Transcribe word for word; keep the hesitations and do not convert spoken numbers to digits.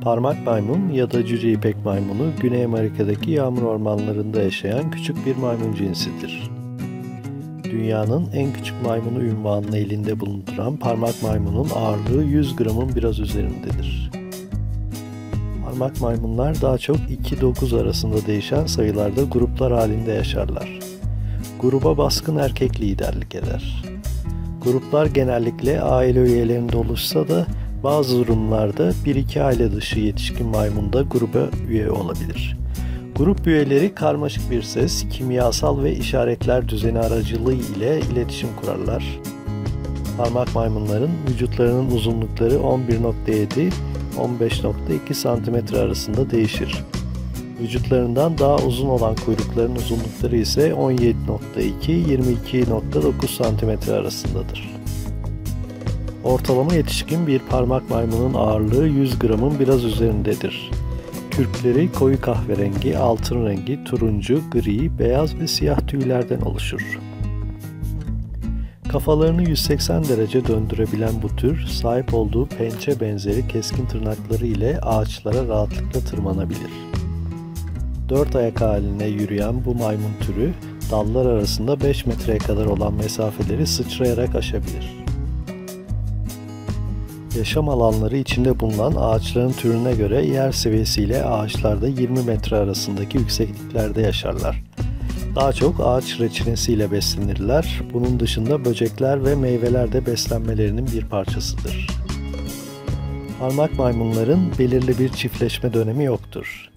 Parmak maymun ya da cüce ipek maymunu, Güney Amerika'daki yağmur ormanlarında yaşayan küçük bir maymun cinsidir. Dünyanın en küçük maymunu unvanını elinde bulunduran parmak maymunun ağırlığı yüz gramın biraz üzerindedir. Parmak maymunlar daha çok iki dokuz arasında değişen sayılarda gruplar halinde yaşarlar. Gruba baskın erkek liderlik eder. Gruplar genellikle aile üyelerinde oluşsa da bazı durumlarda bir iki aile dışı yetişkin maymun da gruba üye olabilir. Grup üyeleri karmaşık bir ses, kimyasal ve işaretler düzeni aracılığı ile iletişim kurarlar. Parmak maymunların vücutlarının uzunlukları on bir nokta yedi on beş nokta iki santimetre arasında değişir. Vücutlarından daha uzun olan kuyrukların uzunlukları ise on yedi nokta iki yirmi iki nokta dokuz santimetre arasındadır. Ortalama yetişkin bir parmak maymunun ağırlığı yüz gramın biraz üzerindedir. Kürkleri koyu kahverengi, altın rengi, turuncu, gri, beyaz ve siyah tüylerden oluşur. Kafalarını yüz seksen derece döndürebilen bu tür, sahip olduğu pençe benzeri keskin tırnakları ile ağaçlara rahatlıkla tırmanabilir. Dört ayak haline yürüyen bu maymun türü, dallar arasında beş metreye kadar olan mesafeleri sıçrayarak aşabilir. Yaşam alanları içinde bulunan ağaçların türüne göre yer seviyesiyle ağaçlarda yirmi metre arasındaki yüksekliklerde yaşarlar. Daha çok ağaç reçinesiyle beslenirler. Bunun dışında böcekler ve meyveler de beslenmelerinin bir parçasıdır. Parmak maymunların belirli bir çiftleşme dönemi yoktur.